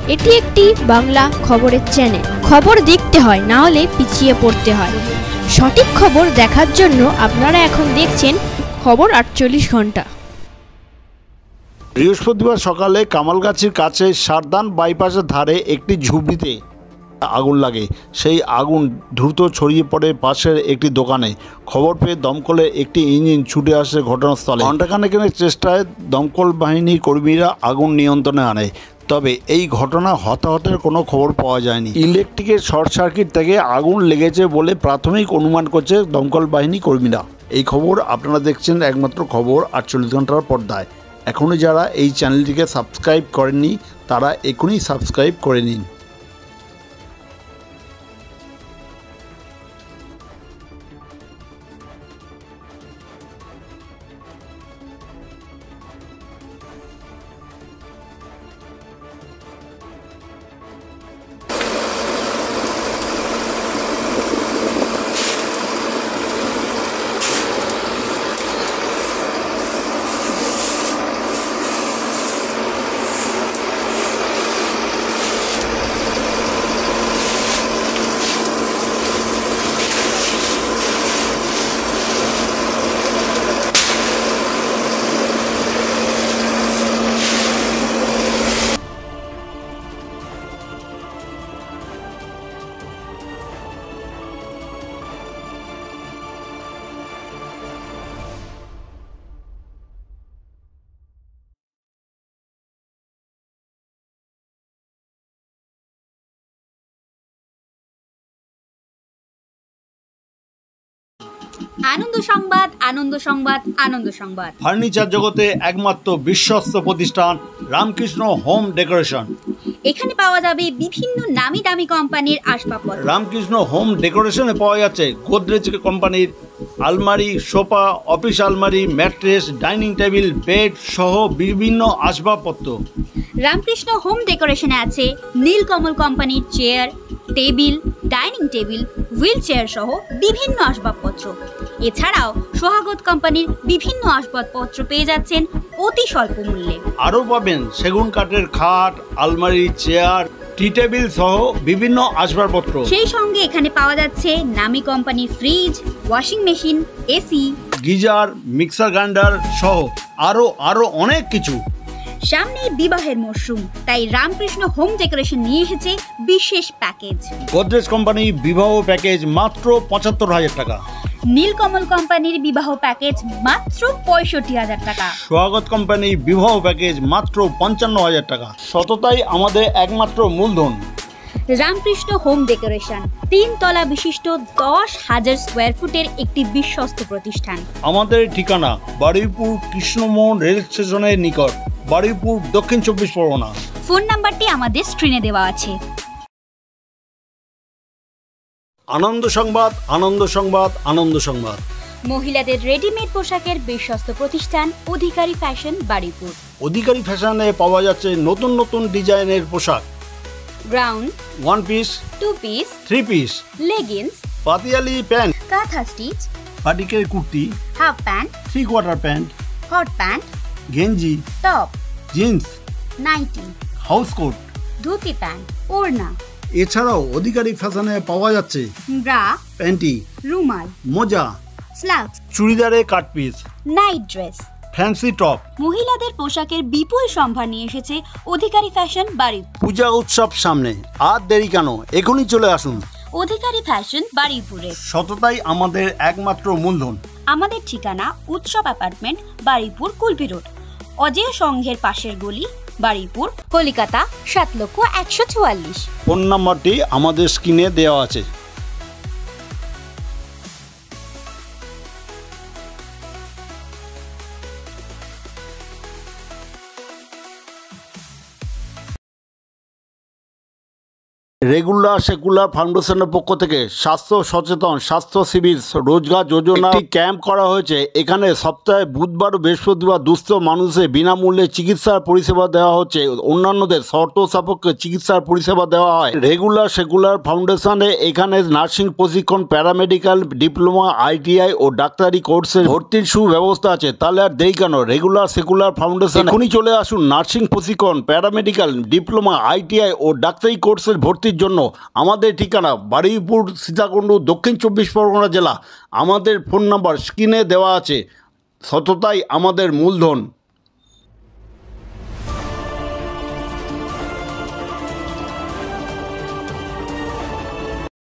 এটি একটি বাংলা খবরের চ্যানেল। খবর দেখতে হয়, না হলে পিছিয়ে পড়তে হয়। সঠিক খবর দেখার জন্য আপনারা এখন দেখছেন খবর 48 ঘন্টা। বৃহস্পতিবার সকালে কামালগাছির কাছে সারদান বাইপাসের ধারে একটি ঝুপড়িতে আগুন লাগে। সেই আগুন দ্রুত ছড়িয়ে পড়ে পাশের একটি দোকানে। খবর পেয়ে দমকলের একটি ইঞ্জিন ছুটে আসে ঘটনাস্থলে। ঘণ্টাখানেকের চেষ্টায় দমকল বাহিনীর কর্মীরা আগুন নিয়ন্ত্রণে আনে, তবে এই ঘটনা হতাহতের কোনো খবর পাওয়া যায়নি। ইলেকট্রিকের শর্ট সার্কিট থেকে আগুন লেগেছে বলে প্রাথমিক অনুমান করছে দমকল বাহিনী কর্মীরা। এই খবর আপনারা দেখছেন একমাত্র খবর 48 ঘন্টার পর্দায়। এখনও যারা এই চ্যানেলটিকে সাবস্ক্রাইব করেননি তারা এখনই সাবস্ক্রাইব করে নিন। আনন্দ সংবাদ, আনন্দ সংবাদ, আনন্দ সংবাদ। ফার্নিচার জগতে একমাত্র বিশ্বস্ত প্রতিষ্ঠান রামকৃষ্ণ হোম ডেকোরেশন। এখানে পাওয়া যাবে বিভিন্ন নামি দামি কোম্পানির আসবাবপত্র। রামকৃষ্ণ হোম ডেকোরেশনে পাওয়া যাচ্ছে গোদরেজ কোম্পানির আলমারি, সোফা, অফিস আলমারি, ম্যাট্রেস, ডাইনিং টেবিল, বেড সহ বিভিন্ন আসবাবপত্র। রামকৃষ্ণ হোম ডেকোরেশনে আছে নীলকমল কোম্পানির chair, table, dining table, wheel chair সহ বিভিন্ন আসবাবপত্র। এছাড়াও সোহাগত কোম্পানির বিভিন্ন আসবাবপত্র পেয়ে যাচ্ছেন অতি স্বল্প মূল্যে। আরও পাবেন সেগুন কাঠের খাট, আলমারি, চেয়ার, টি টেবিল সহ বিভিন্ন আসবাবপত্র। সেই সঙ্গে এখানে পাওয়া যাচ্ছে নামি কোম্পানির fridge, washing machine, AC, geyser, mixer grinder সহ আরো অনেক কিছু। সামনে বিবাহের মরশুম, তাই রামকৃষ্ণ হোম ডেকোরেশন নিয়ে এসেছে বিশেষ প্যাকেজ। গোদরেজ কোম্পানি বিবাহ প্যাকেজ মাত্র 75,000 টাকা। নীলকমল কোম্পানির বিবাহ প্যাকেজ মাত্র 65,000 টাকা। সোহাগত কোম্পানি বিবাহ প্যাকেজ মাত্র 55,000 টাকা। সততাই আমাদের একমাত্র মূলধন। রামকৃষ্ণ হোম ডেকোরেশন 3 তলা বিশিষ্ট 10,000 স্কোয়ার ফুটের একটি বিশ্বস্ত প্রতিষ্ঠান। আমাদের ঠিকানা বারুইপুর কৃষ্ণমোহন রেল স্টেশনের নিকট, বারুইপুর, দক্ষিণ 24 পরগনা। ফোন নাম্বারটি আমাদের স্ক্রিনে দেওয়া আছে। আনন্দ সংবাদ, আনন্দ সংবাদ, আনন্দ সংবাদ। মহিলাদের রেডিমেড পোশাকের বিশ্বস্ত প্রতিষ্ঠান অধিকারী ফ্যাশন, বারুইপুর। অধিকারী ফ্যাশনে পাওয়া যাচ্ছে নতুন নতুন ডিজাইনের পোশাক। Ground, 1 piece, 2 piece, 3 piece, leggings, পাতিয়ালি প্যান্ট, কাঁথা স্টিচ, বাটিকের kurti, half pant, 3 quarter pant, hot pant, গেঞ্জি, top, jeans, nightie, house coat, dhoti pant, ওড়না। এছাড়াও অধিকারী ফ্যাশনে পাওয়া যাচ্ছে ব্রা, প্যান্টি, রুমাল, মোজা, স্লাক্স, চুড়িদারে cut piece, night dress, fancy top. মহিলাদের পোশাকের বিপুল সম্ভার নিয়ে এসেছে অধিকারী ফ্যাশন, বারুইপুর। পূজা উৎসব সামনে, আর দেরি কেন, এখনই চলে আসুন। অধিকারী ফ্যাশন, বারুইপুরে। সততাই আমাদের একমাত্র মূলধন। আমাদের ঠিকানা উৎসব অ্যাপার্টমেন্ট, বারুইপুর, কুলপি রোড, অজেয় সংঘের পাশের গলি, বারুইপুর, কলিকাতা 7,144। ফোন নাম্বারটি আমাদের স্ক্রিনে দেওয়া আছে। রেগুলার সেকুলার ফাউন্ডেশনের পক্ষ থেকে স্বাস্থ্য সচেতন স্বাস্থ্য শিবির রোজগার যোজনা একটি ক্যাম্প করা হয়েছে। এখানে সপ্তাহে বুধবার ও বৃহস্পতিবার দুস্থ মানুষের বিনামূল্যে চিকিৎসার পরিষেবা দেওয়া হচ্ছে। অন্যান্যদের শর্ত সাপেক্ষে চিকিৎসার পরিষেবা দেওয়া হয়। রেগুলার সেকুলার ফাউন্ডেশনে এখানে নার্সিং প্রশিক্ষণ, প্যারামেডিক্যাল ডিপ্লোমা, ITI ও ডাক্তারি কোর্সে ভর্তির সুব্যবস্থা আছে। তাহলে আর দেরি কেন? রেগুলার সেকুলার ফাউন্ডেশন এখনই চলে আসুন। নার্সিং প্রশিক্ষণ, প্যারামেডিক্যাল ডিপ্লোমা, ITI ও ডাক্তারি কোর্সের ভর্তির জন্য। আমাদের ঠিকানা বারুইপুর, সীতাকুণ্ড, দক্ষিণ 24 পরগনা জেলা। আমাদের ফোন নাম্বার স্ক্রিনে দেওয়া আছে। সততাই আমাদের মূলধন।